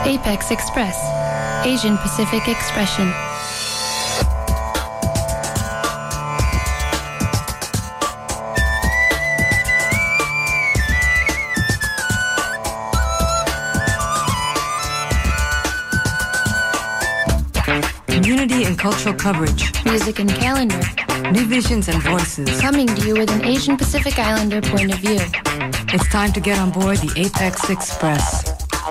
Apex Express, Asian Pacific Expression. Community and cultural coverage. Music and calendar. New visions and voices. Coming to you with an Asian Pacific Islander point of view. It's time to get on board the Apex Express.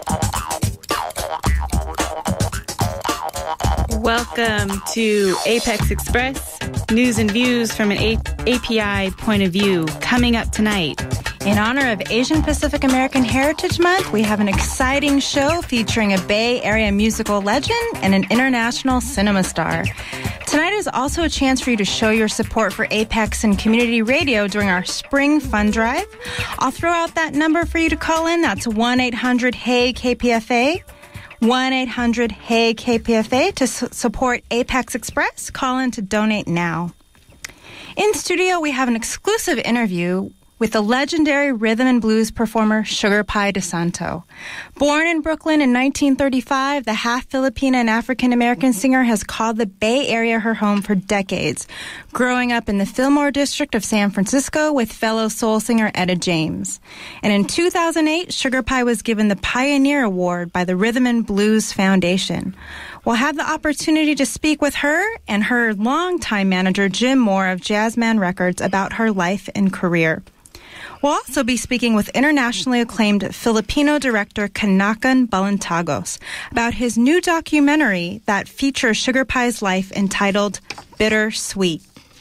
Welcome to Apex Express, news and views from an API point of view. Coming up tonight. In honor of Asian Pacific American Heritage Month, we have an exciting show featuring a Bay Area musical legend and an international cinema star. Tonight is also a chance for you to show your support for Apex and community radio during our spring fund drive. I'll throw out that number for you to call in. That's 1-800-HEY-KPFA. 1-800-HEY-KPFA to support Apex Express. Call in to donate now. In studio, we have an exclusive interview with the legendary rhythm and blues performer Sugar Pie DeSanto. Born in Brooklyn in 1935, the half Filipina and African American singer has called the Bay Area her home for decades, growing up in the Fillmore district of San Francisco with fellow soul singer Etta James. And in 2008, Sugar Pie was given the Pioneer Award by the Rhythm and Blues Foundation. We'll have the opportunity to speak with her and her longtime manager, Jim Moore of Jazzman Records, about her life and career. We'll also be speaking with internationally acclaimed Filipino director Kanakan Balintagos about his new documentary that features Sugar Pie's life entitled Bittersweet.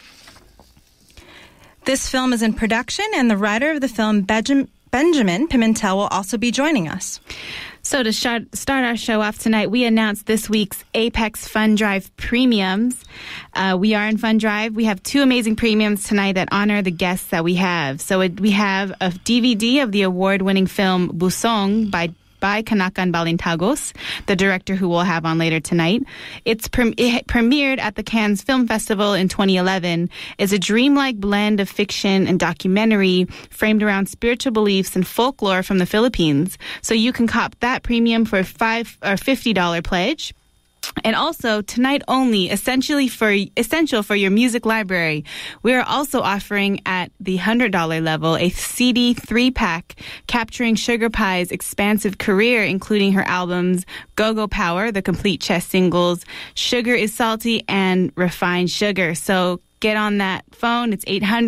This film is in production, and the writer of the film, Benjamin Pimentel, will also be joining us. So to start our show off tonight, we announced this week's Apex Fund Drive premiums. We are in Fund Drive. We have two amazing premiums tonight that honor the guests that we have. So we have a DVD of the award-winning film Busong by Kanakan Balintagos, the director who we'll have on later tonight. It premiered at the Cannes Film Festival in 2011. It's a dreamlike blend of fiction and documentary framed around spiritual beliefs and folklore from the Philippines. So you can cop that premium for $50 pledge. And also, tonight only, essential for your music library, we are also offering at the $100 level a CD 3-pack capturing Sugar Pie's expansive career, including her albums Go-Go Power, the complete chess singles, Sugar is Salty, and Refined Sugar. So get on that phone. It's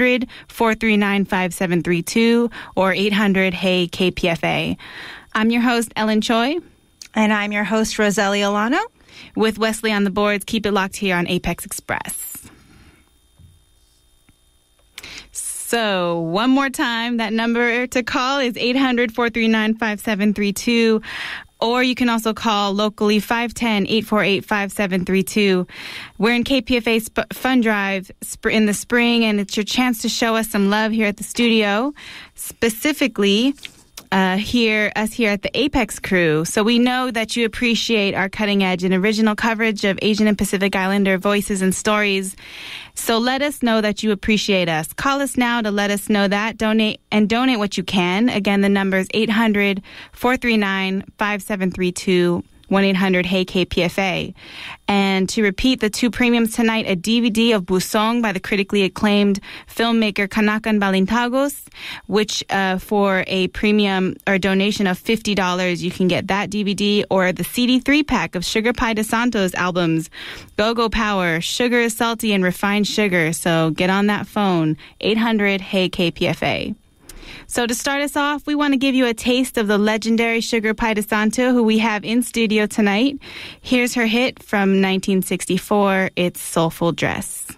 800-439-5732 or 800-HEY-KPFA. I'm your host, Ellen Choy. And I'm your host, Roseli Ilano. With Wesley on the boards, keep it locked here on Apex Express. So, one more time, that number to call is 800-439-5732, or you can also call locally 510-848-5732. We're in KPFA Fund Drive in the spring, and it's your chance to show us some love here at the studio, specifically here at the Apex crew. So we know that you appreciate our cutting edge and original coverage of Asian and Pacific Islander voices and stories. So let us know that you appreciate us. Call us now to let us know that. Donate what you can. Again, the number is 800-439-5732. 1-800-HEY-KPFA. And to repeat the two premiums tonight, a DVD of Busong by the critically acclaimed filmmaker Kanakan Balintagos, which for a premium or donation of $50, you can get that DVD, or the CD 3-pack of Sugar Pie DeSanto's albums, Go-Go Power, Sugar is Salty, and Refined Sugar. So get on that phone, 800-HEY-KPFA. So to start us off, we want to give you a taste of the legendary Sugar Pie DeSanto, who we have in studio tonight. Here's her hit from 1964. It's Soulful Dress.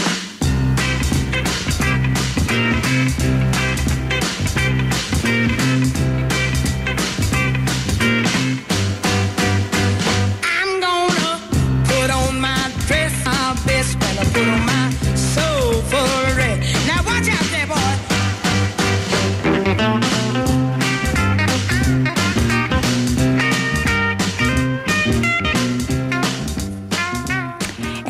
I'm gonna put on my dress, my best, gonna put on my soulful dress. Now watch out there, boy.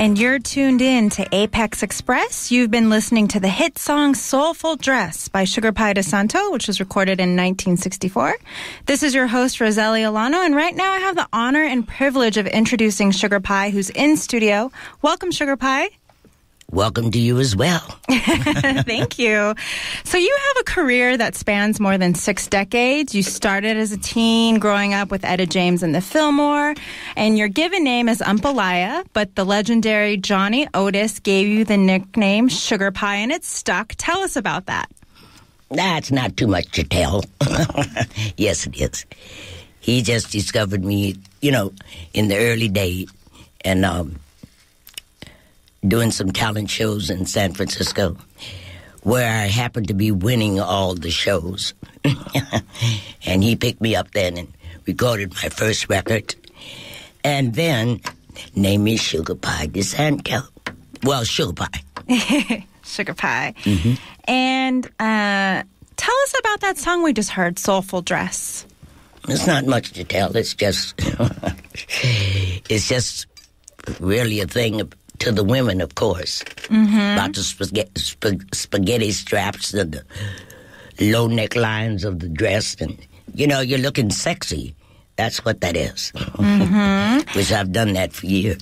And you're tuned in to Apex Express. You've been listening to the hit song Soulful Dress by Sugar Pie DeSanto, which was recorded in 1964. This is your host, Roseli Ilano, and right now I have the honor and privilege of introducing Sugar Pie, who's in studio. Welcome, Sugar Pie. Welcome to you as well. Thank you. So you have a career that spans more than 6 decades. You started as a teen growing up with Etta James and the Fillmore, and your given name is Umpalaya, but the legendary Johnny Otis gave you the nickname Sugar Pie, and it's stuck. Tell us about that. That's not too much to tell. Yes, it is. He just discovered me, in the early days, and doing some talent shows in San Francisco, where I happened to be winning all the shows. And he picked me up then and recorded my first record. And then named me Sugar Pie DeSanto. Well, Sugar Pie. Sugar Pie. Mm-hmm. And tell us about that song we just heard, Soulful Dress. It's not much to tell. It's just, it's just really a thing to the women, of course, about the spaghetti straps and the low necklines of the dress, and you're looking sexy. That's what that is. Which I've done that for years.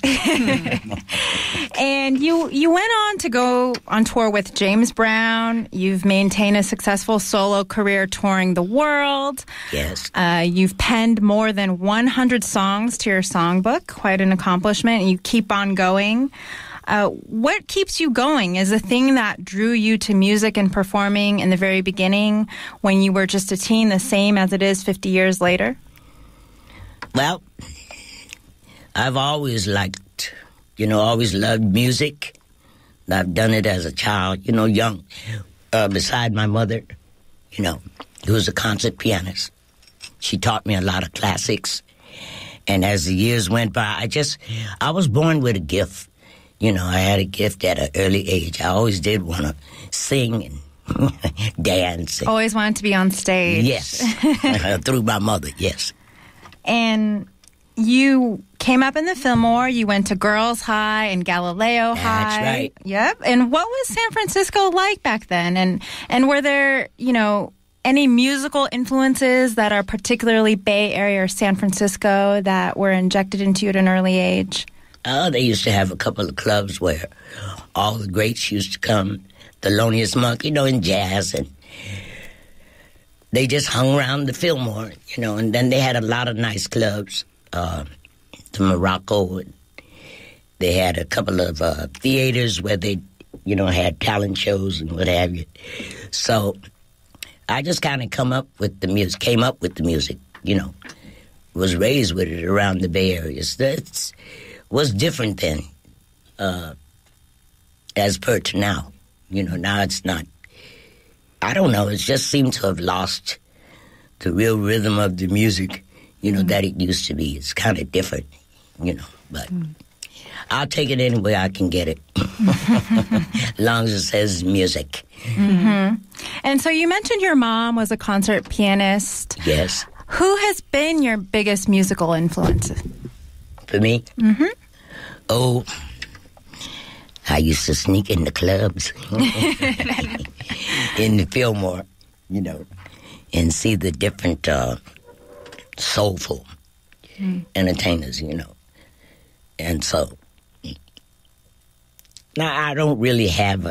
And you went on to go on tour with James Brown. You've maintained a successful solo career touring the world. Yes. You've penned more than 100 songs to your songbook. Quite an accomplishment. And you keep on going. What keeps you going? Is the thing that drew you to music and performing in the very beginning when you were just a teen the same as it is 50 years later? Well, I've always always loved music. I've done it as a child, young, beside my mother, who was a concert pianist. She taught me a lot of classics. And as the years went by, I was born with a gift. I had a gift at an early age. I always did want to sing and dance. Always wanted to be on stage. Yes, through my mother, yes. And you came up in the Fillmore. You went to Girls High and Galileo High. That's right. Yep. And what was San Francisco like back then? And were there, any musical influences that are particularly Bay Area or San Francisco that were injected into you at an early age? They used to have a couple of clubs where all the greats used to come. Thelonious Monk, in jazz, and they just hung around the Fillmore, and then they had a lot of nice clubs. The Morocco, and they had a couple of theaters where they, had talent shows and what have you. So I just kind of came up with the music, was raised with it around the Bay Area. That was different then, as per to now. Now it's not. I don't know. It just seemed to have lost the real rhythm of the music, that it used to be. It's kind of different, but I'll take it any way I can get it, as long as it says music. Mm-hmm. And so you mentioned your mom was a concert pianist. Yes. Who has been your biggest musical influence? For me? Mm-hmm. Oh, I used to sneak in the clubs in the Fillmore, and see the different soulful entertainers, And so, now I didn't really have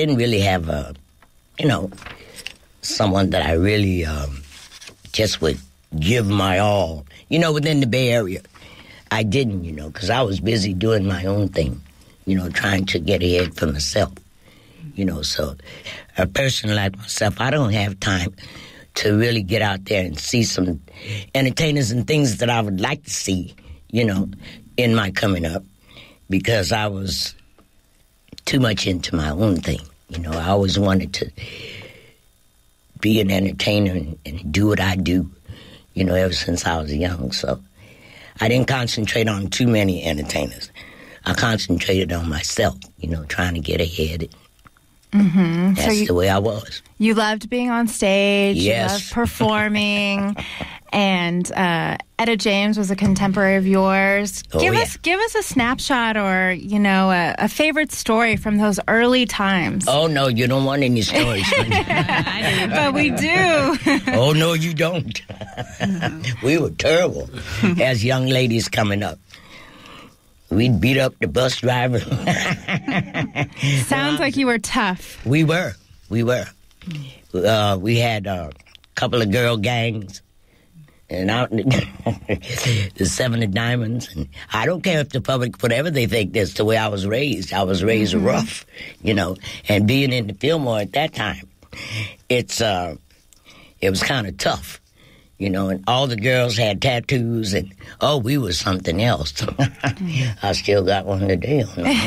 someone that I really just would give my all, within the Bay Area. I didn't, because I was busy doing my own thing, trying to get ahead for myself. So a person like myself, I don't have time to really get out there and see some entertainers and things that I would like to see, in my coming up, because I was too much into my own thing. I always wanted to be an entertainer and do what I do, ever since I was young. So I didn't concentrate on too many entertainers. I concentrated on myself, trying to get ahead Mm-hmm. That's the way I was. You loved being on stage. Yes. You loved performing. And Etta James was a contemporary of yours. Give us a snapshot or, a favorite story from those early times. Oh, no, you don't want any stories. But we do. Oh, no, you don't. We were terrible as young ladies coming up. We'd beat up the bus driver. Sounds like you were tough. We were. We had a couple of girl gangs. And out in the 70 Diamonds. And I don't care if the public, whatever they think, that's the way I was raised. I was raised rough, And being in the Fillmore at that time, it was kind of tough, And all the girls had tattoos, and we was something else. I still got one today.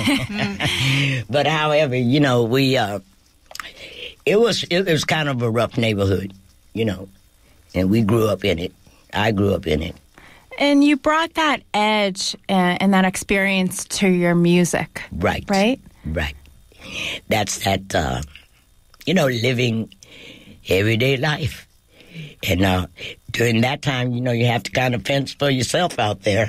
But however, we it was kind of a rough neighborhood, and we grew up in it. I grew up in it. And you brought that edge and that experience to your music. Right. Right? Right. That's that, living everyday life. And during that time, you have to kind of fence for yourself out there.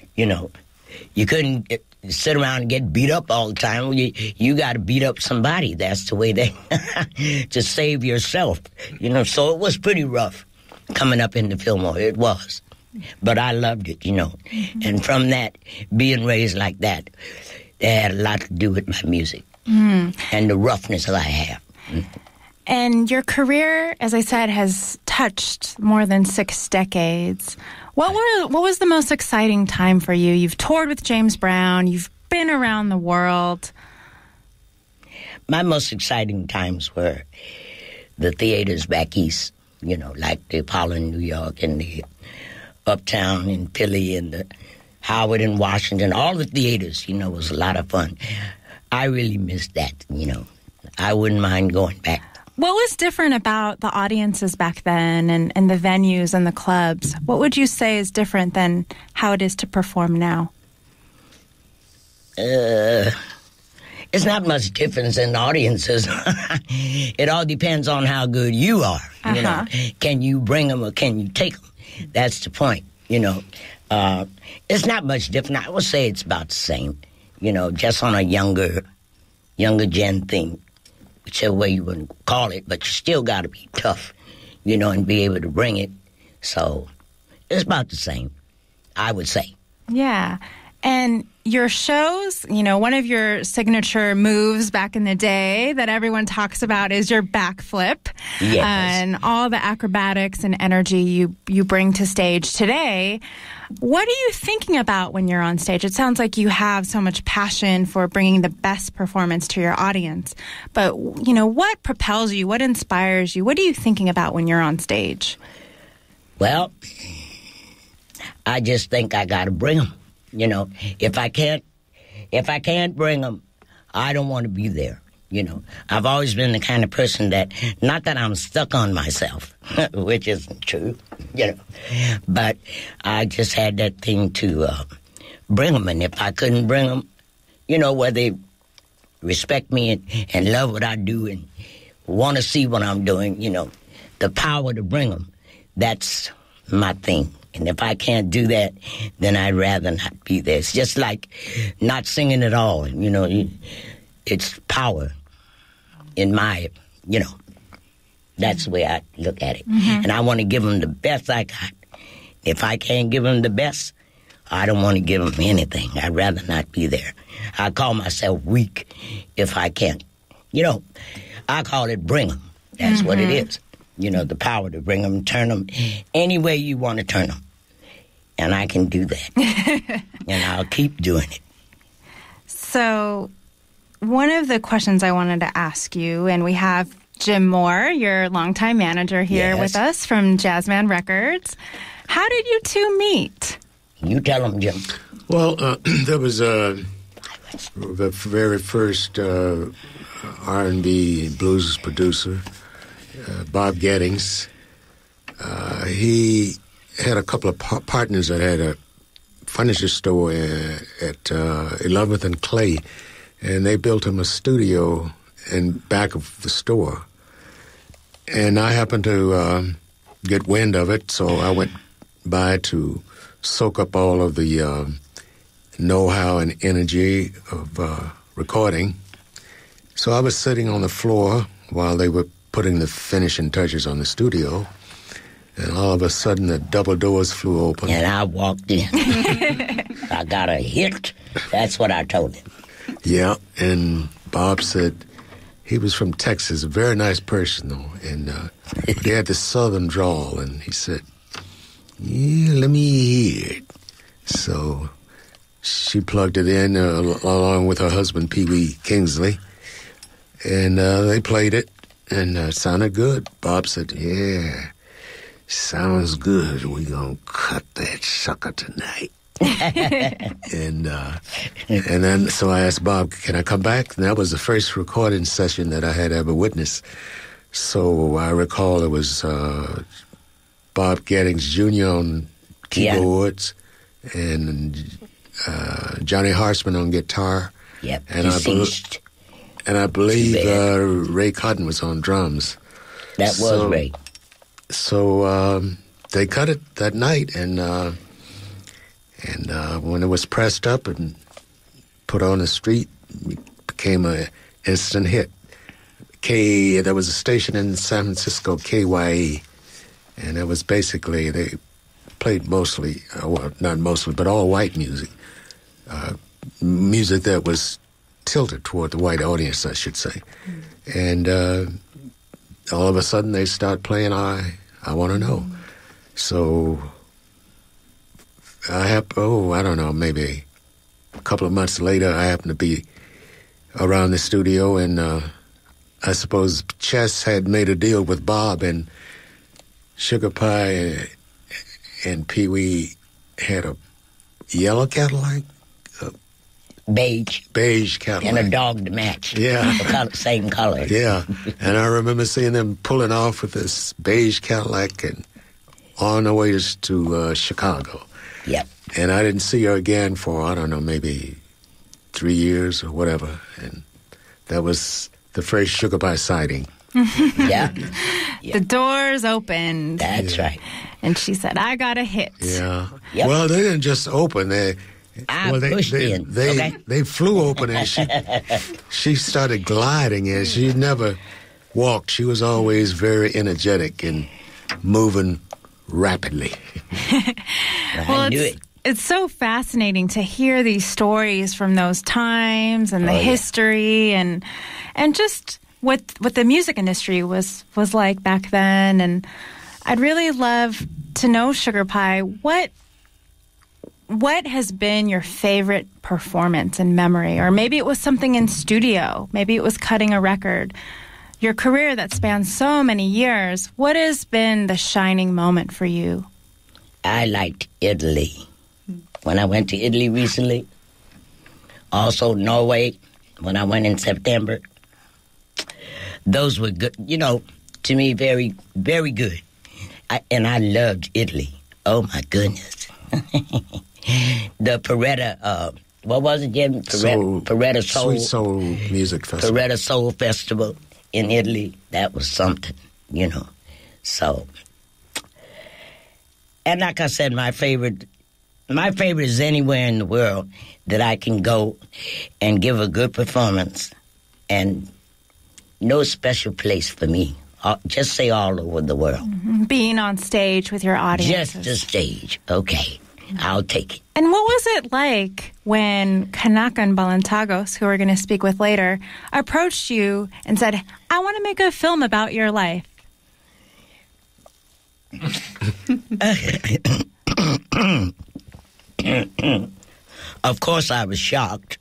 You couldn't sit around and get beat up all the time. You got to beat up somebody. That's the way to save yourself. So it was pretty rough. Coming up in the Fillmore, it was. But I loved it, And from that, being raised like that, it had a lot to do with my music and the roughness that I have. And your career, as I said, has touched more than 6 decades. What was the most exciting time for you? You've toured with James Brown. You've been around the world. My most exciting times were the theaters back east. Like the Apollo in New York and the Uptown in Philly and the Howard in Washington. All the theaters, was a lot of fun. I really missed that, I wouldn't mind going back. What was different about the audiences back then and the venues and the clubs? What would you say is different than how it is to perform now? It's not much difference in audiences. It all depends on how good you are. Can you bring them or can you take them? That's the point. It's not much different. I would say it's about the same. Just on a younger gen thing, whichever way you would call it. But you still got to be tough, and be able to bring it. So it's about the same, I would say. Yeah. And your shows, one of your signature moves back in the day that everyone talks about is your backflip. Yes. And all the acrobatics and energy you bring to stage today. What are you thinking about when you're on stage? It sounds like you have so much passion for bringing the best performance to your audience. But, what propels you? What inspires you? What are you thinking about when you're on stage? Well, I just think I got to bring them. If I can't bring them, I don't want to be there. I've always been the kind of person that, not that I'm stuck on myself, which isn't true, but I just had that thing to bring them. And if I couldn't bring them, where they respect me and love what I do and want to see what I'm doing, the power to bring them, that's my thing. And if I can't do that, then I'd rather not be there. It's just like not singing at all. It's power in my, that's the way I look at it. Mm-hmm. And I want to give them the best I got. If I can't give them the best, I don't want to give them anything. I'd rather not be there. I call myself weak if I can't. I call it bring them. That's what it is. The power to bring them, turn them any way you want to turn them. And I can do that. And I'll keep doing it. So one of the questions I wanted to ask you, and we have Jim Moore, your longtime manager here with us from Jazzman Records. How did you two meet? You tell them, Jim. Well, there was the very first R&B blues producer, Bob Gettings. He had a couple of partners that had a furniture store at 11th and Clay, and they built him a studio in back of the store. And I happened to get wind of it, so I went by to soak up all of the know-how and energy of recording. So I was sitting on the floor while they were putting the finishing touches on the studio, and all of a sudden the double doors flew open. And I walked in. I got a hit. That's what I told him. Yeah, and Bob said he was from Texas, a very nice person, though, and he had this southern drawl, and he said, yeah, let me hear it. So she plugged it in along with her husband, Pee Wee Kingsley, and they played it, and it sounded good. Bob said, yeah, sounds good. We're going to cut that sucker tonight. And then so I asked Bob, can I come back? And that was the first recording session that I had ever witnessed. So I recall it was Bob Gettings Jr. on keyboards and Johnny Hartzman on guitar. Yep, and I believe Ray Cotton was on drums. That was Ray. So they cut it that night, and when it was pressed up and put on the street, it became an instant hit. There was a station in San Francisco, KYE, and it was basically, they played mostly, well, not mostly, but all white music. Music that was tilted toward the white audience, I should say. And all of a sudden they start playing I Want to Know. So I don't know, maybe a couple of months later, I happened to be around the studio, and I suppose Chess had made a deal with Bob, and Sugar Pie and Pee Wee had a yellow Cadillac? Beige Cadillac. And a dog to match. Yeah. Same color. Yeah. And I remember seeing them pulling off with this beige Cadillac and on their way to Chicago. Yep. And I didn't see her again for, I don't know, maybe 3 years or whatever. And that was the first Sugar Pie sighting. Yeah. The doors opened. That's right. And she said, I got a hit. Yeah. Yep. Well, they didn't just open. They pushed in. They flew open, and she started gliding, and she never walked. She was always very energetic and moving rapidly. I knew it. It's so fascinating to hear these stories from those times and the history and just what the music industry was like back then. And I'd really love to know, Sugar Pie, what has been your favorite performance in memory? Or maybe it was something in studio. Maybe it was cutting a record. Your career that spans so many years, what has been the shining moment for you? I liked Italy. When I went to Italy recently, also Norway, when I went in September, those were good, to me, very, very good. And I loved Italy. Oh, my goodness. The Paretta, what was it, Jim? Paretta Soul. Sweet Soul Music Festival. Paretta Soul Festival in Italy. That was something, So, and like I said, my favorite is anywhere in the world that I can go and give a good performance, and no special place for me. Just say all over the world. Mm-hmm. Being on stage with your audience. Just the stage. Okay. I'll take it. And what was it like when Kanakan Balintagos, who we're going to speak with later, approached you and said, I want to make a film about your life? Of course I was shocked.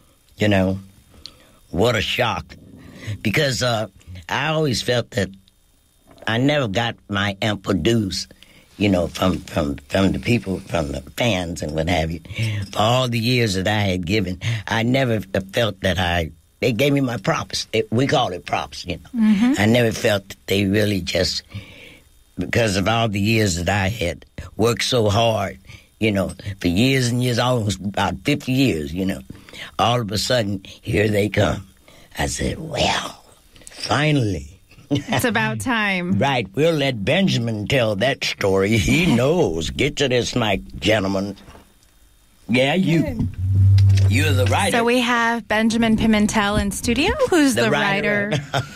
What a shock. Because I always felt that I never got my ample dues, from the people, from the fans and what have you. For all the years that I had given, I never felt that they gave me my props. We call it props, Mm-hmm. I never felt that they really just, because of all the years that I had worked so hard, for years and years, almost about 50 years, all of a sudden, here they come. I said, well, finally. It's about time. Right. We'll let Benjamin tell that story. He knows. Get to this mic, gentlemen. Yeah, you. You're the writer. So we have Benjamin Pimentel in studio, who's the writer.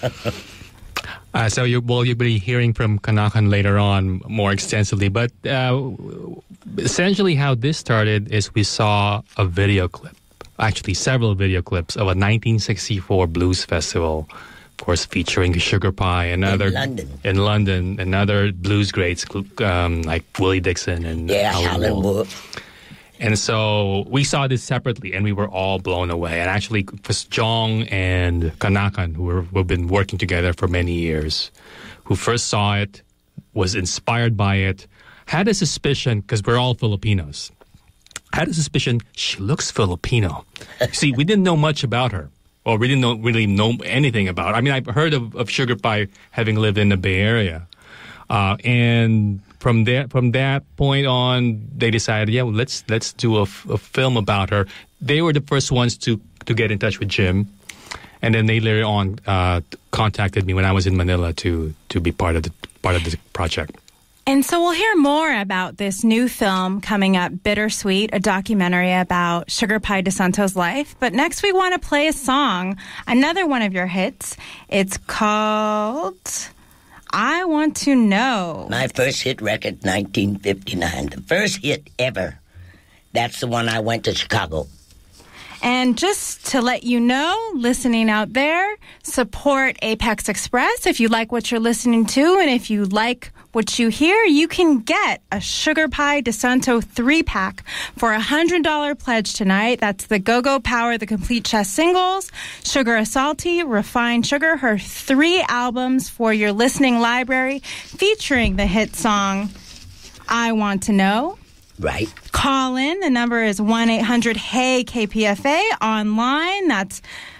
So you'll be hearing from Kanakan later on more extensively. But essentially how this started is we saw a video clip, actually several video clips of a 1964 blues festival, of course, featuring Sugar Pie and other... In London, and other blues greats like Willie Dixon and Howlin' Wolf. And so we saw this separately, and we were all blown away. And actually, it was Jong and Kanakan, who've been working together for many years, who first saw it, was inspired by it, had a suspicion, because we're all Filipinos, had a suspicion she looks Filipino. See, we didn't know much about her, or we didn't really know anything about her. I mean, I've heard of Sugar Pie having lived in the Bay Area. And from that point on, they decided, let's do a film about her. They were the first ones to get in touch with Jim, and then they later on contacted me when I was in Manila to be part of the project. And so we'll hear more about this new film coming up, Bittersweet, a documentary about Sugar Pie DeSanto's life. But next we want to play a song, another one of your hits. It's called I Want to Know. My first hit record, 1959. The first hit ever. That's the one I went to Chicago. And just to let you know, listening out there, support Apex Express if you like what you're listening to. And if you like what you hear, you can get a Sugar Pie DeSanto 3-pack for a $100 pledge tonight. That's the Go-Go Power, the Complete Chess singles, Sugar Salty, Refined Sugar, her 3 albums for your listening library, featuring the hit song, I Want to Know. Right. Call in. The number is 1-800-HEY-KPFA. Online, that's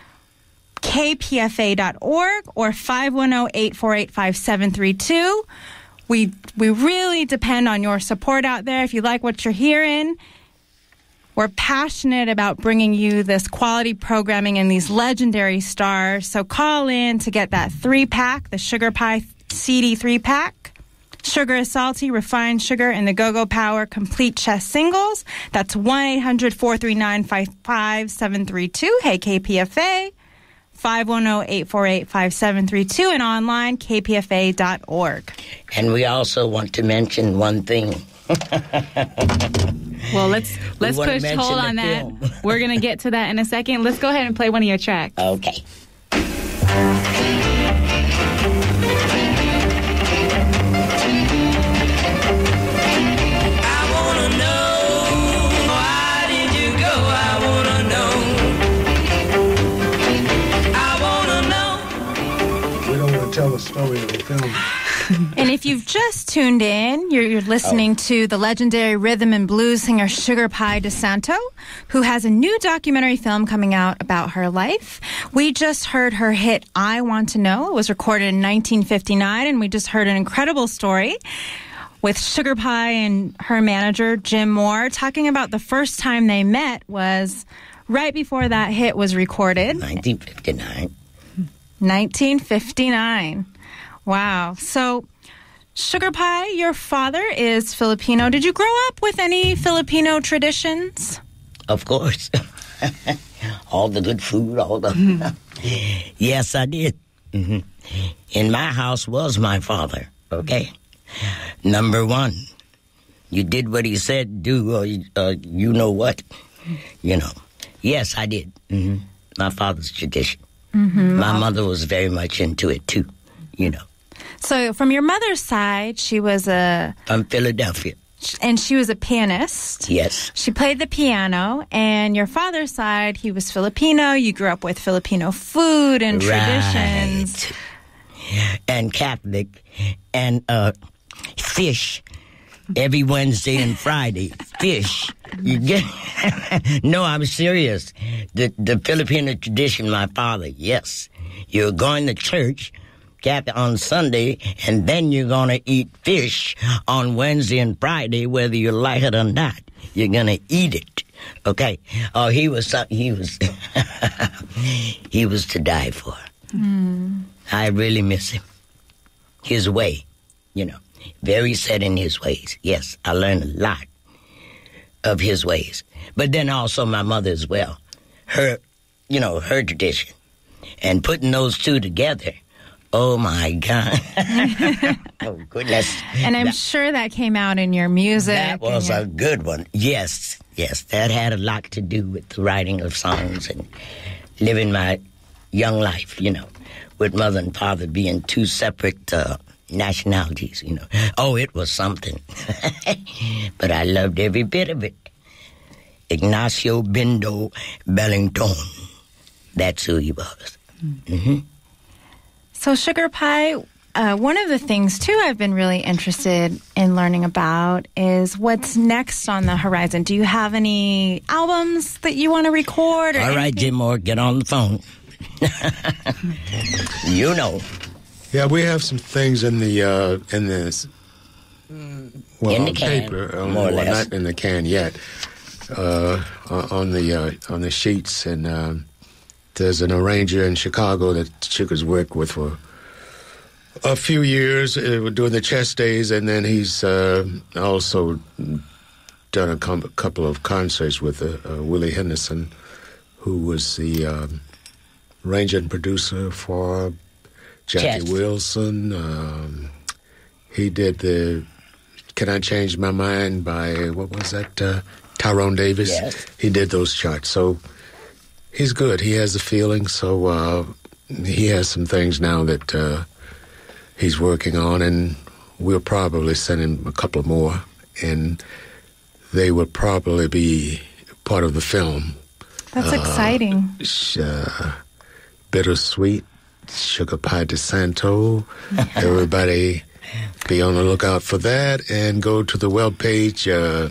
kpfa.org or 510-848-5732. We really depend on your support out there. If you like what you're hearing, we're passionate about bringing you this quality programming and these legendary stars. So call in to get that 3-pack, the Sugar Pie CD 3-pack. Sugar is Salty, Refined Sugar, and the Go-Go Power Complete Chess singles. That's 1-800-439-55732. Hey, KPFA. 510-848-5732 and online, kpfa.org. And we also want to mention one thing. Well, let's push hold on that. Film. We're going to get to that in a second. Let's go ahead and play one of your tracks. Okay. Tell the story of the film. And if you've just tuned in, you're listening to the legendary rhythm and blues singer Sugar Pie DeSanto, who has a new documentary film coming out about her life. We just heard her hit I Want to Know. It was recorded in 1959, and we just heard an incredible story with Sugar Pie and her manager, Jim Moore, talking about the first time they met was right before that hit was recorded. 1959. 1959. Wow. So, Sugar Pie, your father is Filipino. Did you grow up with any Filipino traditions? Of course. All the good food, all the... Yes, I did. Mm-hmm. In my house was my father, okay? Number one, you did what he said do, or you know what. You know. Yes, I did. Mm-hmm. My father's tradition. Mm-hmm. My mother was very much into it, too, you know. So, from your mother's side, she was from Philadelphia. And she was a pianist. Yes. She played the piano. And your father's side, he was Filipino. You grew up with Filipino food and traditions. And Catholic. And fish. Every Wednesday and Friday. Fish. You get... No, I'm serious. The Filipino tradition, my father, yes. You're going to church Kathy, on Sunday, and then you're going to eat fish on Wednesday and Friday, whether you like it or not. You're going to eat it. Okay? Oh, he was he was to die for. I really miss him. His way, very set in his ways. Yes, I learned a lot of his ways. But then also my mother as well. Her tradition. And putting those two together, oh my God. Oh, goodness. And I'm sure that came out in your music. That was a good one. Yes. That had a lot to do with the writing of songs and living my young life, with mother and father being two separate nationalities, Oh, it was something. But I loved every bit of it. Ignacio Bindo Bellington. That's who he was. Mm-hmm. So Sugar Pie, one of the things, too, I've been really interested in learning about is what's next on the horizon. Do you have any albums that you want to record? All right, Jim Moore, get on the phone. Yeah, we have some things in the in the can, paper, more or less. Not in the can yet. On the sheets, and there's an arranger in Chicago that Sugar's worked with for a few years doing the chess days, and then he's also done a couple of concerts with Willie Henderson, who was the arranger and producer for Jackie Wilson. He did the Can I Change My Mind by, what was that, Tyrone Davis? Yes. He did those charts. So he's good. He has the feeling. So he has some things now that he's working on, and we'll probably send him a couple more, and they would probably be part of the film. That's exciting. Bittersweet, Sugar Pie DeSanto. Everybody be on the lookout for that, and go to the webpage,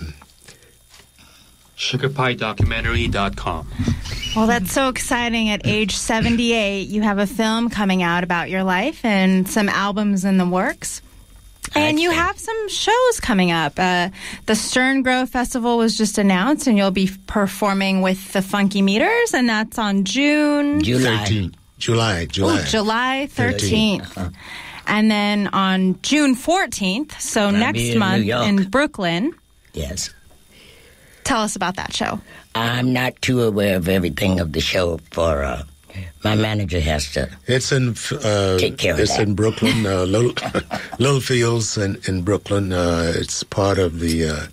sugarpiedocumentary.com. Well, that's so exciting. At age 78, you have a film coming out about your life and some albums in the works. And you have some shows coming up. The Stern Grove Festival was just announced, and you'll be performing with the Funky Meters, and that's on July 13th. Uh-huh. And then on June 14th, so next month in Brooklyn. Yes. Tell us about that show. I'm not too aware of everything of the show, for my manager has to take care of that. It's in Brooklyn, Little Fields in Brooklyn. It's part of the,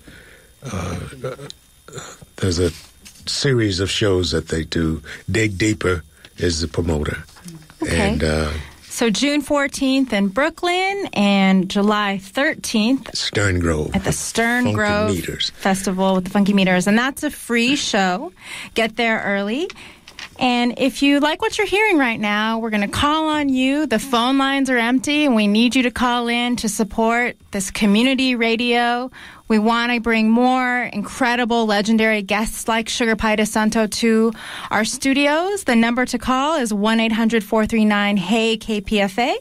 there's a series of shows that they do. Dig Deeper is the promoter. Okay. And so June 14th in Brooklyn and July 13th Stern Grove. At the Stern Funky Grove Meters. Festival with the Funky Meters. And that's a free show. Get there early. And if you like what you're hearing right now, we're going to call on you. The phone lines are empty, and we need you to call in to support this community radio. We want to bring more incredible, legendary guests like Sugar Pie DeSanto to our studios. The number to call is 1-800-439-HEY-KPFA.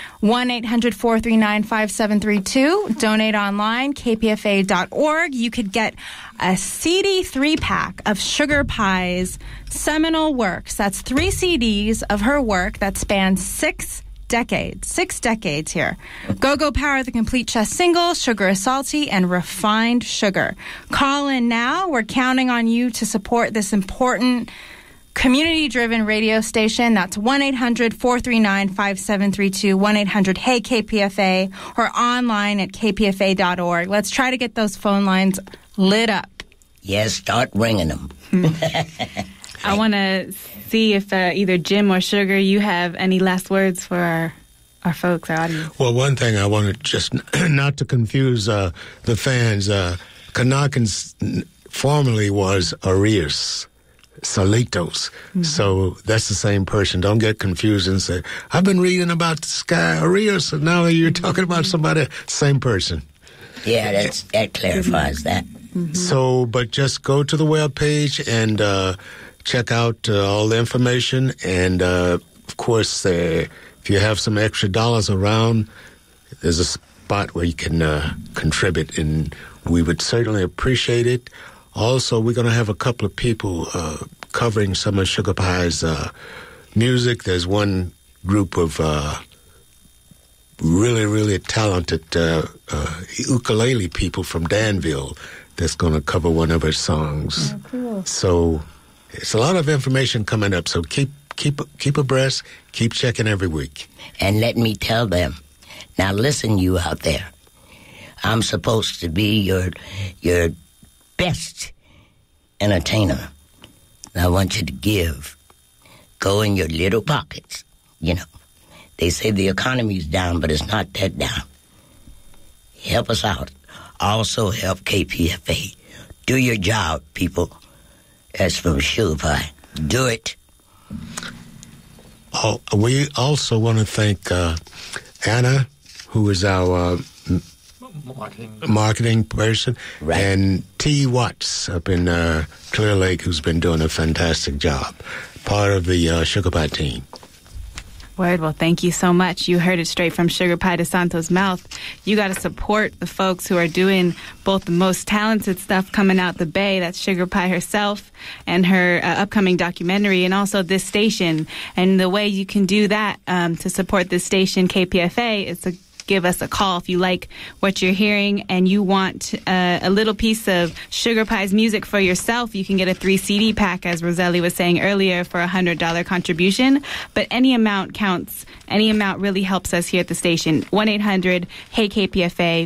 1-800-439-5732. Donate online, kpfa.org. You could get a CD 3-pack of Sugar Pie's seminal works. That's 3 CDs of her work that spans 6 decades. 6 decades here. Go-Go Power, the complete chess single, Sugar is Salty, and Refined Sugar. Call in now. We're counting on you to support this important community-driven radio station. That's 1-800-439-5732, 1-800-HEY-KPFA, or online at kpfa.org. Let's try to get those phone lines lit up. Yes, start ringing them. I want to see if either Jim or Sugar, you have any last words for our folks, our audience. Well, one thing I want to just not to confuse the fans. Kanakan formerly was Arias Salitos. Mm-hmm. So that's the same person. Don't get confused and say, I've been reading about this guy Arias, and now you're talking about somebody, same person. Yeah, that clarifies that. Mm-hmm. So, but just go to the webpage and check out all the information. And, of course, if you have some extra dollars around, there's a spot where you can contribute, and we would certainly appreciate it. Also, we're going to have a couple of people covering some of Sugar Pie's music. There's one group of really, really talented ukulele people from Danville that's going to cover one of her songs. Oh, cool. So it's a lot of information coming up. So keep abreast, keep checking every week. And let me tell them, now listen, you out there, I'm supposed to be your best entertainer. And I want you to give. Go in your little pockets, you know. They say the economy's down, but it's not that down. Help us out. Also help KPFA. Do your job, people. That's from Sugar Pie. Do it. Oh, we also want to thank Anna, who is our marketing person, right, and T. Watts up in Clear Lake, who's been doing a fantastic job. Part of the Sugar Pie team. Word. Well, thank you so much. You heard it straight from Sugar Pie DeSanto's mouth. You got to support the folks who are doing both the most talented stuff coming out the Bay. That's Sugar Pie herself and her upcoming documentary, and also this station. And the way you can do that to support this station, KPFA, is to give us a call if you like what you're hearing and you want a little piece of Sugar Pie's music for yourself. You can get a 3 CD pack, as Roseli was saying earlier, for $100 contribution. But any amount counts. Any amount really helps us here at the station. 1-800-HEY-KPFA,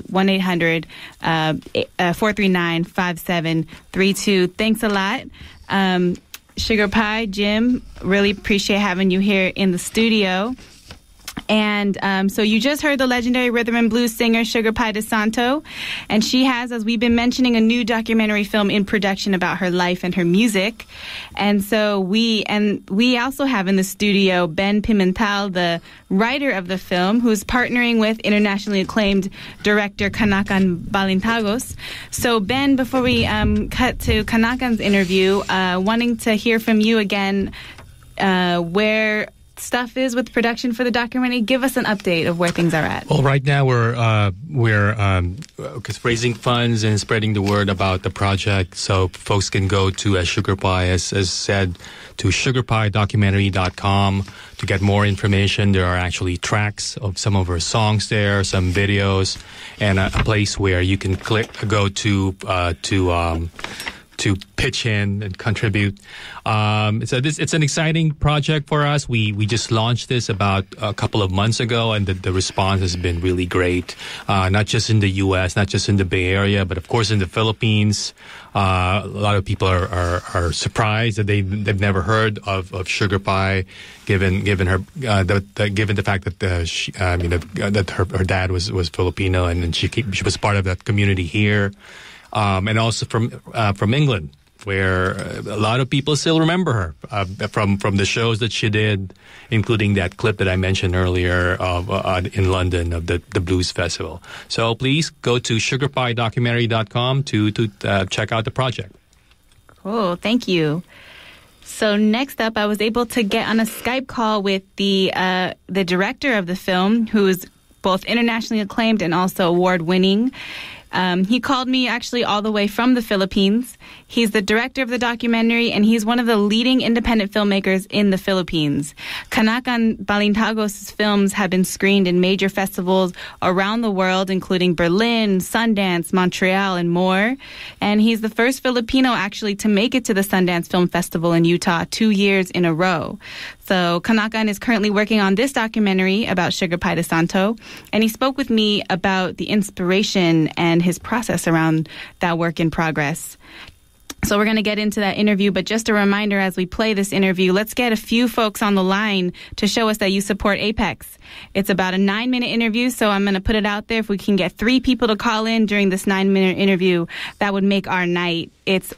1-800-439-5732. Thanks a lot. Sugar Pie, Jim, really appreciate having you here in the studio. And so you just heard the legendary rhythm and blues singer Sugar Pie DeSanto, and she has, as we've been mentioning, a new documentary film in production about her life and her music. And so we also have in the studio Ben Pimentel, the writer of the film, who's partnering with internationally acclaimed director Kanakan Balintagos. So Ben, before we cut to Kanakan's interview, wanting to hear from you again, where stuff is with production for the documentary. Give us an update of where things are at. Well, right now we're raising funds and spreading the word about the project, so folks can go to, as Sugar Pie as said, to sugarpiedocumentary.com to get more information. There are actually tracks of some of her songs there, some videos, and a place where you can go to pitch in and contribute. It's an exciting project for us. We just launched this about a couple of months ago, and the response has been really great. Not just in the U.S., not just in the Bay Area, but of course in the Philippines. A lot of people are surprised that they've never heard of Sugar Pie, given the fact that that her dad was Filipino, and she was part of that community here. And also from England, where a lot of people still remember her from the shows that she did, including that clip that I mentioned earlier in London of the Blues Festival. So please go to sugarpiedocumentary.com to check out the project. Cool, thank you. So next up, I was able to get on a Skype call with the director of the film, who is both internationally acclaimed and also award-winning. He called me actually all the way from the Philippines. He's the director of the documentary, and he's one of the leading independent filmmakers in the Philippines. Kanakan Balintagos' films have been screened in major festivals around the world, including Berlin, Sundance, Montreal, and more. And he's the first Filipino actually to make it to the Sundance Film Festival in Utah 2 years in a row. So Kanakan is currently working on this documentary about Sugar Pie DeSanto, and he spoke with me about the inspiration and his process around that work in progress. So we're going to get into that interview, but just a reminder as we play this interview, let's get a few folks on the line to show us that you support Apex. It's about a 9-minute interview, so I'm going to put it out there. If we can get 3 people to call in during this 9-minute interview, that would make our night. It's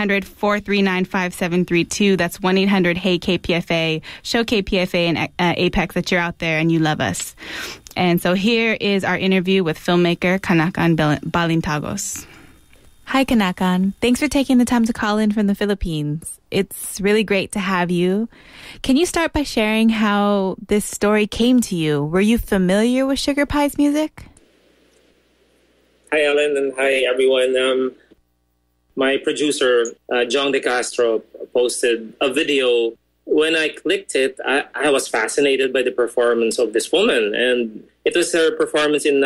1-800-439-5732. That's 1-800-HEY-KPFA. Show KPFA and Apex that you're out there and you love us. And so here is our interview with filmmaker Kanakan Balintagos. Hi, Kanakan. Thanks for taking the time to call in from the Philippines. It's really great to have you. Can you start by sharing how this story came to you? Were you familiar with Sugar Pie's music? Hi, Ellen, and hi, everyone. My producer, John De Castro, posted a video. When I clicked it, I was fascinated by the performance of this woman. And it was her performance in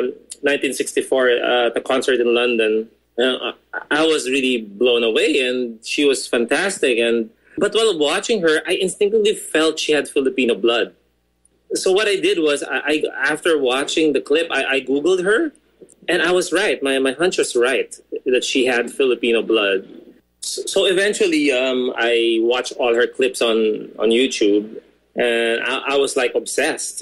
1964 at a concert in London. I was really blown away, and she was fantastic. But while watching her, I instinctively felt she had Filipino blood. So what I did was, after watching the clip, I Googled her, and I was right. My hunch was right, that she had Filipino blood. So eventually, I watched all her clips on YouTube, and I was like obsessed,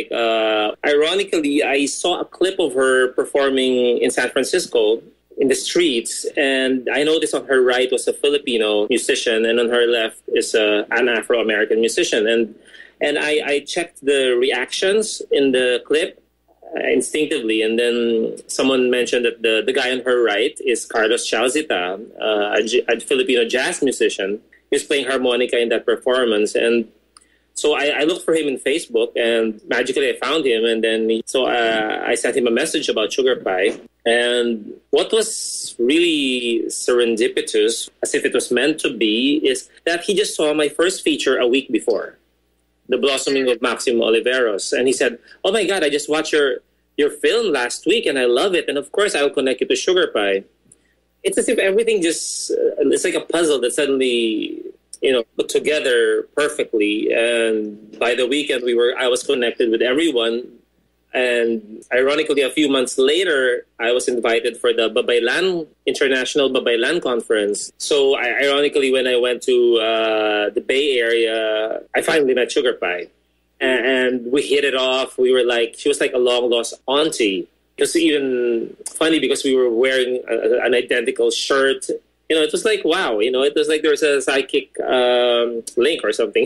ironically, I saw a clip of her performing in San Francisco in the streets, and I noticed on her right was a Filipino musician, and on her left is an Afro-American musician. And I checked the reactions in the clip instinctively, and then someone mentioned that the guy on her right is Carlos Chauzita, a Filipino jazz musician. He was playing harmonica in that performance, and so I looked for him in Facebook, and magically I found him, and then I sent him a message about Sugar Pie. And what was really serendipitous, as if it was meant to be, is that he just saw my first feature a week before, The Blossoming of Maximo Oliveros. And he said, "Oh my God, I just watched your film last week and I love it. And of course I will connect you to Sugar Pie." It's as if everything just, it's like a puzzle that suddenly, put together perfectly. And by the weekend I was connected with everyone. And ironically, a few months later, I was invited for the International Babaylan Conference. So ironically, when I went to the Bay Area, I finally met Sugar Pie. And we hit it off. She was like a long-lost auntie. It was even funny because we were wearing an identical shirt. It was like, wow, it was like there was a psychic link or something.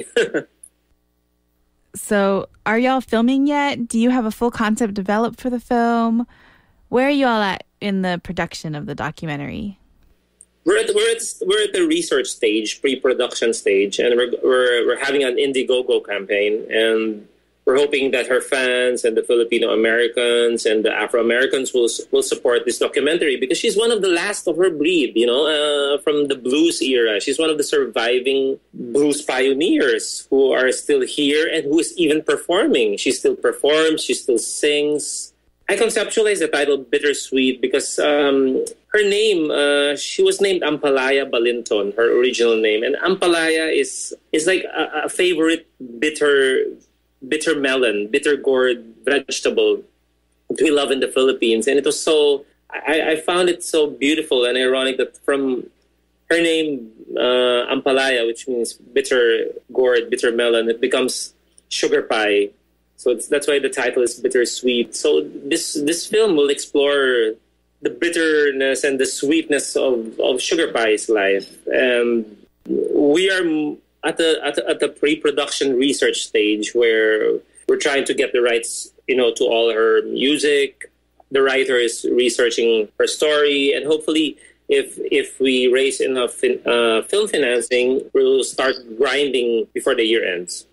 So, are y'all filming yet? Do you have a full concept developed for the film? Where are you all at in the production of the documentary? We're at the research stage, pre-production stage, and we're having an Indiegogo campaign, and we're hoping that her fans and the Filipino Americans and the Afro Americans will support this documentary, because she's one of the last of her breed, from the blues era. She's one of the surviving blues pioneers who are still here and who is even performing. She still performs, she still sings. I conceptualized the title Bittersweet because her name, she was named Ampalaya Balinton, her original name. And Ampalaya is like a favorite bitter melon, bitter gourd vegetable that we love in the Philippines. And it was so, I found it so beautiful and ironic that from her name, Ampalaya, which means bitter gourd, bitter melon, it becomes Sugar Pie. So that's why the title is Bittersweet. So this film will explore the bitterness and the sweetness of Sugar Pie's life. And we are at the pre-production research stage where we're trying to get the rights, to all her music. The writer is researching her story, and hopefully, if we raise enough film financing, we'll start grinding before the year ends.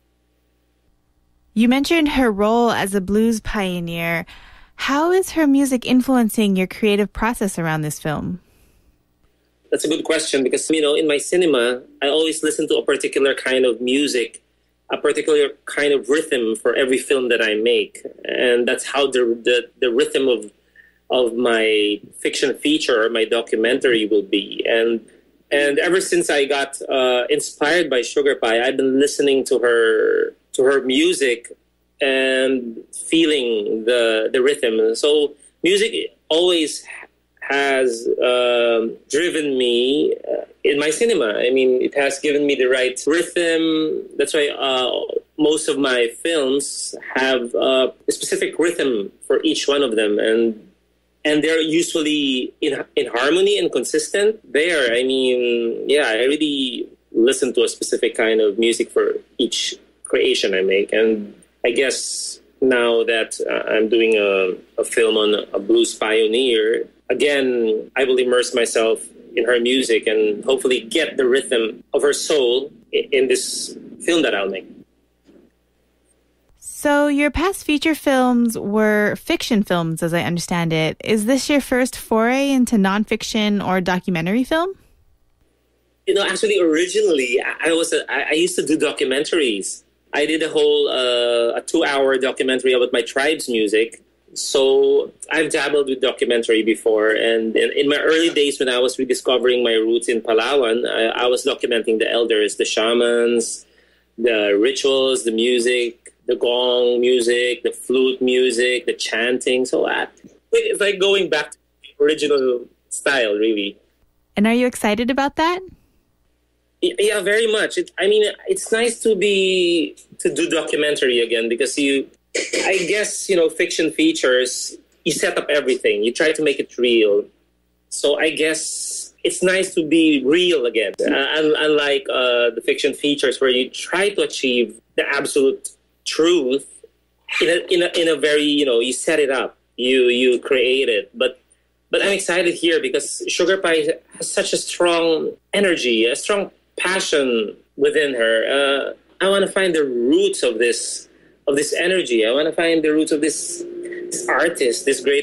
You mentioned her role as a blues pioneer. How is her music influencing your creative process around this film? That's a good question because, in my cinema, I always listen to a particular kind of music, a particular kind of rhythm for every film that I make. And that's how the rhythm of my fiction feature or my documentary will be. And ever since I got inspired by Sugar Pie, I've been listening to her music and feeling the rhythm. So music always has driven me in my cinema. I mean, it has given me the right rhythm. That's why most of my films have a specific rhythm for each one of them, and they're usually in harmony and consistent. I really listen to a specific kind of music for each creation I make, and I guess now that I'm doing a film on a blues pioneer, again, I will immerse myself in her music and hopefully get the rhythm of her soul in this film that I'll make. So your past feature films were fiction films, as I understand it. Is this your first foray into nonfiction or documentary film? Actually, originally, I used to do documentaries. I did a whole a 2-hour documentary about my tribe's music. So I've dabbled with documentary before. And in my early days when I was rediscovering my roots in Palawan, I was documenting the elders, the shamans, the rituals, the music, the gong music, the flute music, the chanting. So it's like going back to the original style, really. And are you excited about that? Yeah, very much. It's nice to do documentary again because I guess, fiction features, you set up everything. You try to make it real. So I guess it's nice to be real again. Unlike the fiction features where you try to achieve the absolute truth in a very, you set it up. You create it. But I'm excited here because Sugar Pie has such a strong energy, a strong passion within her. I want to find the roots of this energy. I want to find the roots of this artist, this great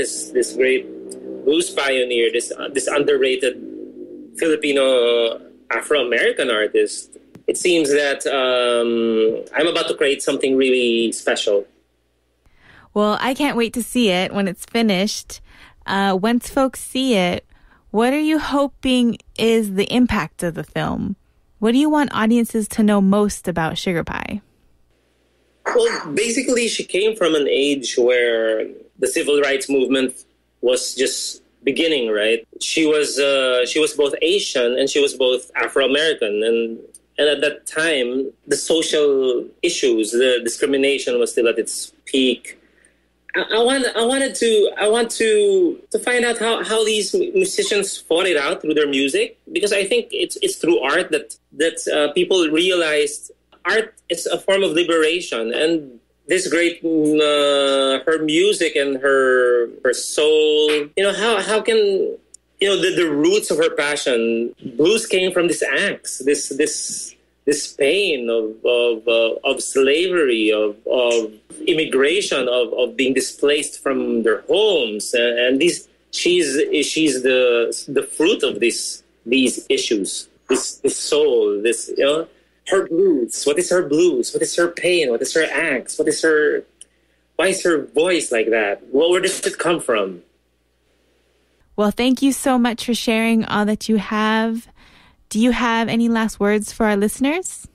blues pioneer, this underrated Filipino Afro-American artist. It seems that I'm about to create something really special. Well, I can't wait to see it when it's finished. Once folks see it, what are you hoping is the impact of the film? What do you want audiences to know most about Sugar Pie? Well, basically, she came from an age where the civil rights movement was just beginning, right? She was both Asian and she was both Afro-American. And at that time, the social issues, the discrimination was still at its peak. I want to find out how these musicians fought it out through their music, because I think it's through art that people realized art is a form of liberation. And this great her music and her soul, how can the roots of her passion, blues came from this angst, this pain of slavery, of immigration, of being displaced from their homes, and she's the fruit of these issues, this soul, her blues. What is her blues? What is her pain? What is her angst? Why is her voice like that? Where does it come from? Well, thank you so much for sharing all that you have. Do you have any last words for our listeners?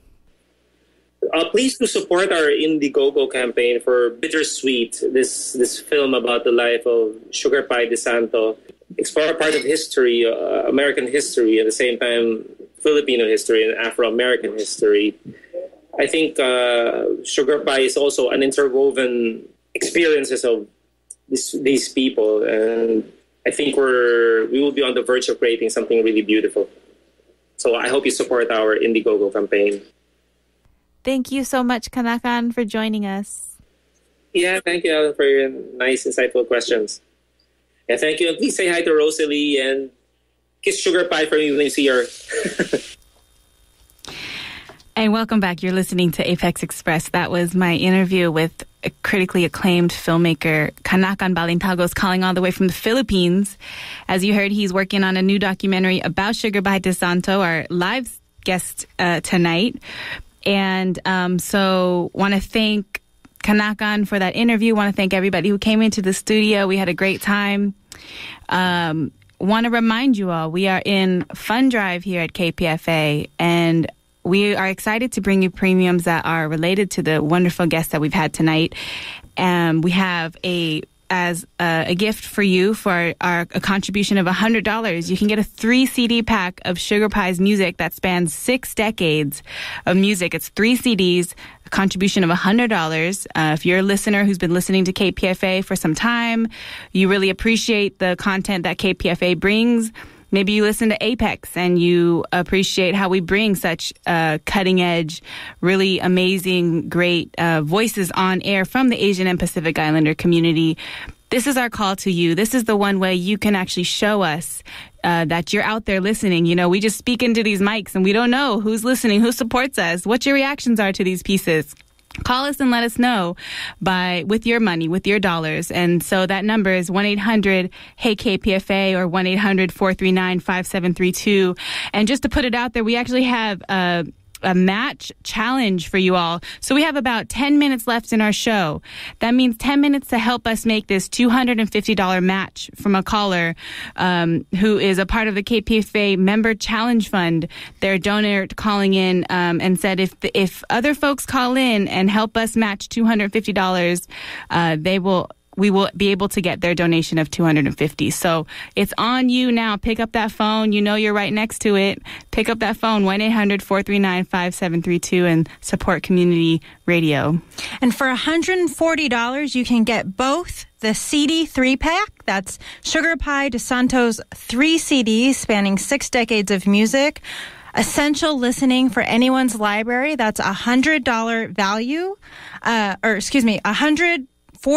Please do support our Indiegogo campaign for Bittersweet, this film about the life of Sugar Pie DeSanto. Explore a part of history, American history, at the same time Filipino history and Afro-American history. I think Sugar Pie is also an interwoven experiences of these people, and I think we will be on the verge of creating something really beautiful. So I hope you support our Indiegogo campaign. Thank you so much, Kanakan, for joining us. Yeah, thank you, Alan, for your nice, insightful questions. Yeah, thank you. And please say hi to Roseli and kiss Sugar Pie for me when you see her. And welcome back. You're listening to Apex Express. That was my interview with a critically acclaimed filmmaker, Kanakan Balintagos, calling all the way from the Philippines. As you heard, he's working on a new documentary about Sugar Pie DeSanto, our live guest tonight. And so want to thank Kanakan for that interview. Want to thank everybody who came into the studio. We had a great time. Want to remind you all, we are in Fun Drive here at KPFA, and we are excited to bring you premiums that are related to the wonderful guests that we've had tonight. We have a gift for you for a contribution of $100. You can get a 3 CD pack of Sugar Pie's music that spans 6 decades of music. It's 3 CDs, a contribution of $100. If you're a listener who's been listening to KPFA for some time, you really appreciate the content that KPFA brings. Maybe you listen to Apex and you appreciate how we bring such cutting edge, really amazing, great voices on air from the Asian and Pacific Islander community. this is our call to you. This is the one way you can actually show us that you're out there listening. You know, we just speak into these mics and we don't know who's listening, who supports us, what your reactions are to these pieces. Call us and let us know with your money, with your dollars. And so that number is 1-800-HEY-KPFA or 1-800-439-5732. And just to put it out there, we actually have a match challenge for you all. So we have about 10 minutes left in our show. That means 10 minutes to help us make this $250 match from a caller who is a part of the KPFA Member Challenge Fund. Their donor calling in and said if other folks call in and help us match $250, we will be able to get their donation of $250. So it's on you now. Pick up that phone. You know you're right next to it. Pick up that phone, 1-800-439-5732, and support community radio. And for $140, you can get both the CD 3-pack. That's Sugar Pie DeSanto's 3 CDs spanning 6 decades of music. Essential listening for anyone's library. That's $100 value. $140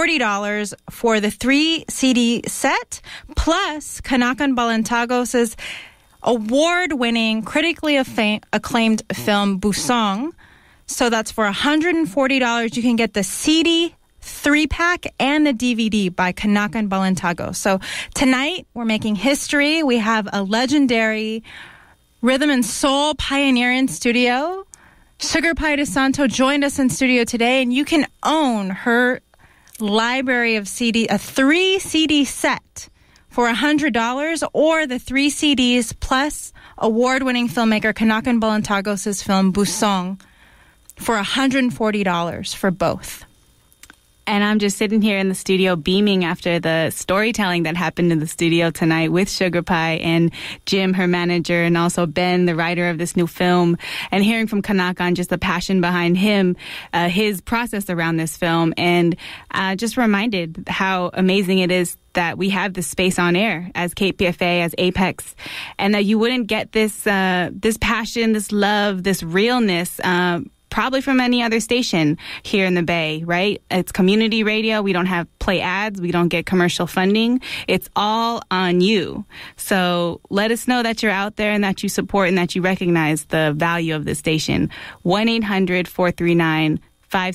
for the 3 CD set, plus Kanakan Balintagos' award-winning, critically acclaimed film Busong. So that's for $140. You can get the CD 3-pack and the DVD by Kanakan Balintagos. So tonight we're making history. We have a legendary rhythm and soul pioneer in studio. Sugar Pie DeSanto joined us in studio today, and you can own her library of CD, a 3 CD set for $100, or the 3 CDs plus award-winning filmmaker Kanakan Balintagos' film Busong for $140 for both. And I'm just sitting here in the studio beaming after the storytelling that happened in the studio tonight with Sugar Pie and Jim, her manager, and also Ben, the writer of this new film, and hearing from Kanakan just the passion behind him, his process around this film, and just reminded how amazing it is that we have this space on air as KPFA, as Apex, and that you wouldn't get this passion, this love, this realness probably from any other station here in the Bay, right? It's community radio. We don't have play ads. We don't get commercial funding. It's all on you. So let us know that you're out there and that you support and that you recognize the value of this station. 1-800-439-5732.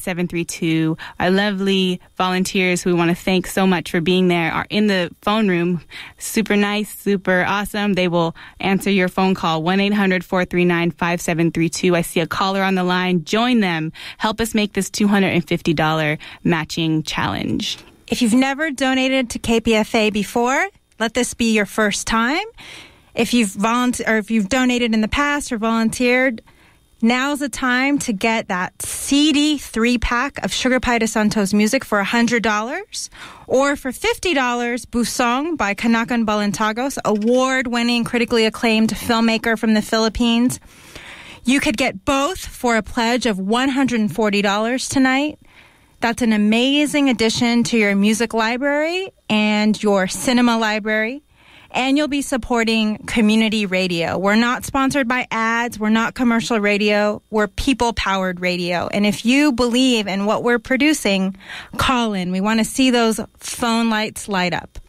Our lovely volunteers who we want to thank so much for being there are in the phone room. Super nice, super awesome. They will answer your phone call, 1-800-439-5732. I see a caller on the line. Join them. Help us make this $250 matching challenge. If you've never donated to KPFA before, let this be your first time. If you've donated in the past or volunteered, now's the time to get that CD 3-pack of Sugar Pie DeSanto's music for $100, or for $50, Busong by Kanakan Balintagos, award-winning, critically acclaimed filmmaker from the Philippines. You could get both for a pledge of $140 tonight. That's an amazing addition to your music library and your cinema library. And you'll be supporting community radio. We're not sponsored by ads. We're not commercial radio. We're people-powered radio. And if you believe in what we're producing, call in. We want to see those phone lights light up.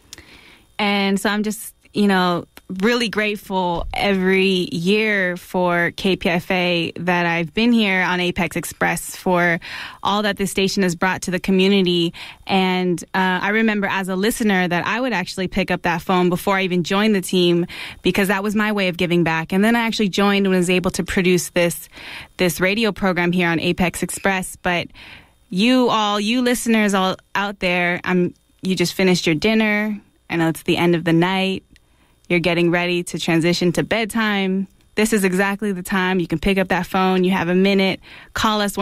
And so I'm just, really grateful every year for KPFA that I've been here on Apex Express for all that this station has brought to the community. And I remember as a listener that I would actually pick up that phone before I even joined the team, because that was my way of giving back. And then I actually joined and was able to produce this radio program here on Apex Express. But you listeners all out there, you just finished your dinner. I know it's the end of the night. You're getting ready to transition to bedtime. This is exactly the time. You can pick up that phone. You have a minute. Call us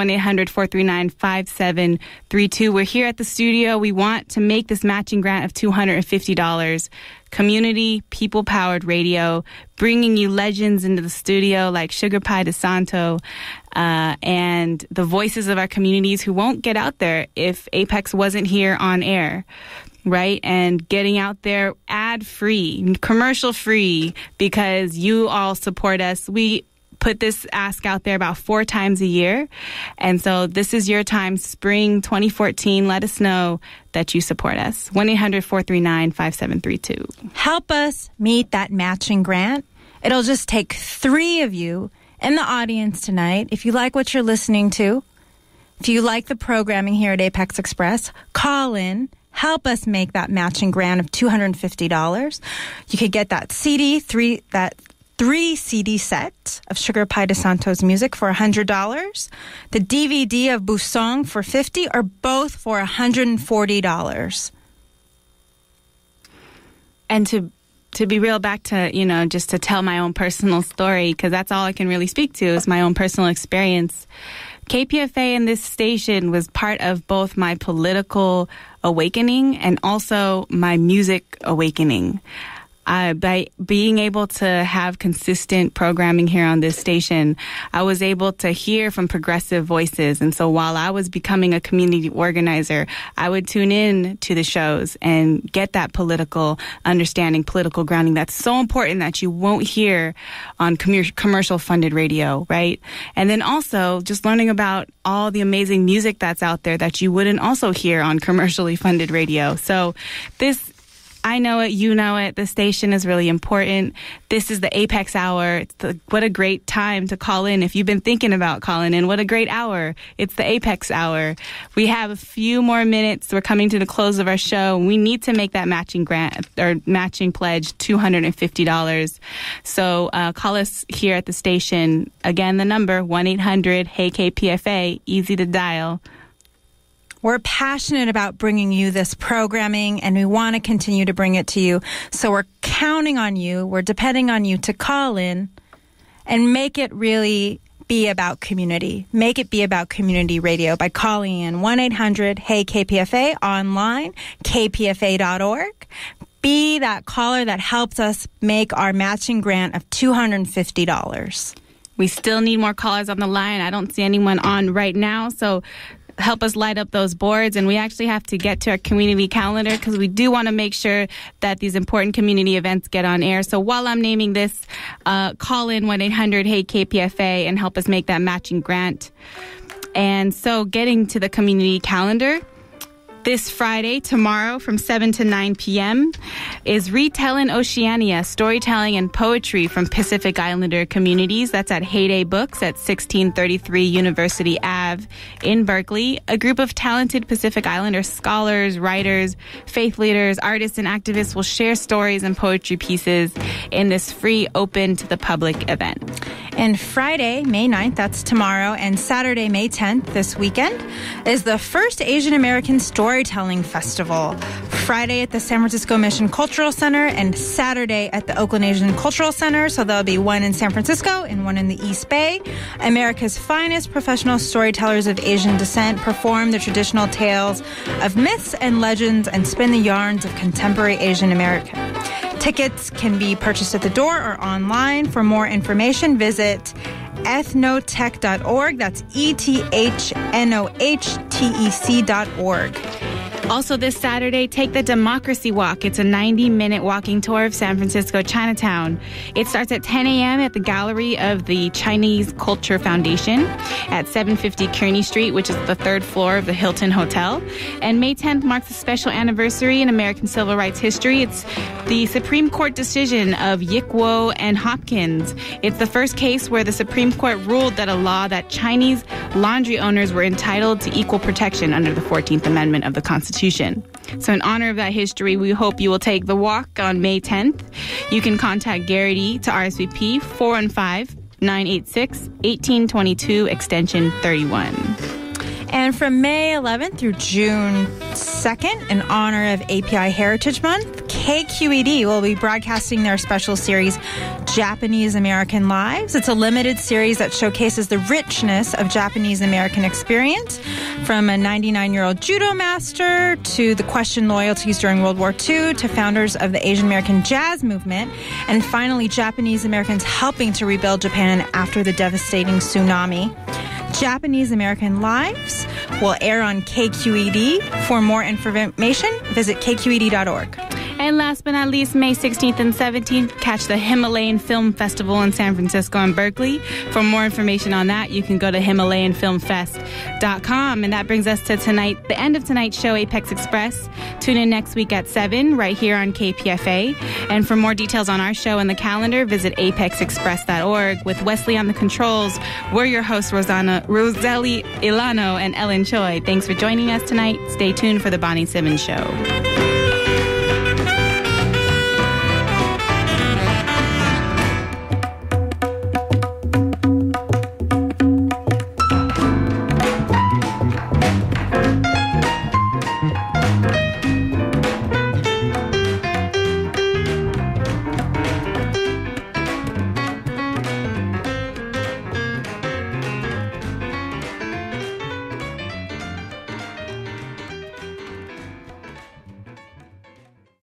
1-800-439-5732. We're here at the studio. We want to make this matching grant of $250. Community, people-powered radio, bringing you legends into the studio like Sugar Pie DeSanto, and the voices of our communities who won't get out there if Apex wasn't here on air. Right? And getting out there ad-free, commercial-free, because you all support us. We put this ask out there about 4 times a year. And so this is your time, spring 2014. Let us know that you support us. 1-800-439-5732. Help us meet that matching grant. It'll just take 3 of you in the audience tonight. If you like what you're listening to, if you like the programming here at Apex Express, call in. Help us make that matching grant of $250. You could get that CD, 3 CD set of Sugar Pie DeSanto's music for $100, the DVD of Busong for $50, or both for $140. And to be real, back to, just to tell my own personal story, because that's all I can really speak to is my own personal experience. KPFA and this station was part of both my political awakening and also my music awakening. By being able to have consistent programming here on this station, I was able to hear from progressive voices. And so while I was becoming a community organizer, I would tune in to the shows and get that political understanding, political grounding. That's so important that you won't hear on commercial funded radio, right? And then also just learning about all the amazing music that's out there that you wouldn't also hear on commercially funded radio. So I know it, you know it. The station is really important. This is the Apex Hour. What a great time to call in. If you've been thinking about calling in, what a great hour. It's the Apex Hour. We have a few more minutes. We're coming to the close of our show. We need to make that matching grant or matching pledge $250. So call us here at the station. Again, the number 1-800-HEY-KPFA. Easy to dial. We're passionate about bringing you this programming, and we want to continue to bring it to you. So we're counting on you. We're depending on you to call in and make it really be about community. Make it be about community radio by calling in 1-800-HEY-KPFA, online, kpfa.org. Be that caller that helps us make our matching grant of $250. We still need more callers on the line. I don't see anyone on right now, so help us light up those boards. And we actually have to get to our community calendar because we do want to make sure that these important community events get on air. So while I'm naming this, call in 1-800-HEY-KPFA and help us make that matching grant. And so getting to the community calendar, this Friday, tomorrow, from 7 to 9 p.m., is Retelling Oceania, storytelling and poetry from Pacific Islander communities. That's at Heyday Books at 1633 University Ave in Berkeley. A group of talented Pacific Islander scholars, writers, faith leaders, artists, and activists will share stories and poetry pieces in this free, open to the public event. And Friday, May 9th, that's tomorrow, and Saturday, May 10th, this weekend, is the first Asian American Storytelling Festival. Friday at the San Francisco Mission Cultural Center and Saturday at the Oakland Asian Cultural Center. So there'll be one in San Francisco and one in the East Bay. America's finest professional storytellers of Asian descent perform the traditional tales of myths and legends and spin the yarns of contemporary Asian America. Tickets can be purchased at the door or online. For more information, visit ethnotech.org. That's ETHNOHTEC.org. Also this Saturday, take the Democracy Walk. It's a 90-minute walking tour of San Francisco Chinatown. It starts at 10 a.m. at the Gallery of the Chinese Culture Foundation at 750 Kearny Street, which is the 3rd floor of the Hilton Hotel. And May 10th marks a special anniversary in American civil rights history. It's the Supreme Court decision of Yik-Wo and Hopkins. It's the first case where the Supreme Court ruled that a law that Chinese laundry owners were entitled to equal protection under the 14th Amendment of the Constitution. So in honor of that history, we hope you will take the walk on May 10th. You can contact Garrity to RSVP 415-986-1822, extension 31. And from May 11th through June 2nd, in honor of API Heritage Month, KQED will be broadcasting their special series, Japanese American Lives. It's a limited series that showcases the richness of Japanese American experience, from a 99-year-old judo master to the questioned loyalties during World War II to founders of the Asian American jazz movement, and finally Japanese Americans helping to rebuild Japan after the devastating tsunami. Japanese American Lives will air on KQED. For more information, visit kqed.org. And last but not least, May 16th and 17th, catch the Himalayan Film Festival in San Francisco and Berkeley. For more information on that, you can go to HimalayanFilmFest.com. And that brings us to tonight, the end of tonight's show, Apex Express. Tune in next week at 7, right here on KPFA. And for more details on our show and the calendar, visit apexexpress.org. With Wesley on the controls, we're your hosts, Roseli, Ilano, and Ellen Choy. Thanks for joining us tonight. Stay tuned for the Bonnie Simmons Show.